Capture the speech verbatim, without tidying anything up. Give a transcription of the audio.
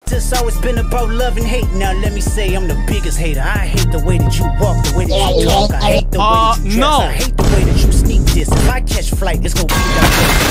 It's always been about love and hate. Now let me say I'm the biggest hater. I hate the way that you walk, the way that you talk. I hate the way that you dress. I hate the way that you sneak this. If I catch flight, it's gonna be that way.